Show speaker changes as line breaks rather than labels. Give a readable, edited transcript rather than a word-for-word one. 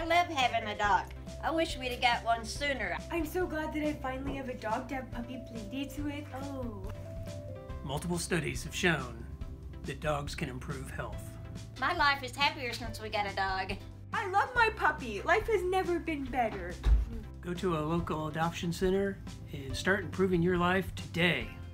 love having a dog. I wish we'd have got one sooner.
I'm so glad that I finally have a dog to have puppy play dates with. Oh.
Multiple studies have shown that dogs can improve health.
My life is happier since we got a dog.
I love my puppy. Life has never been better.
Go to a local adoption center and start improving your life today.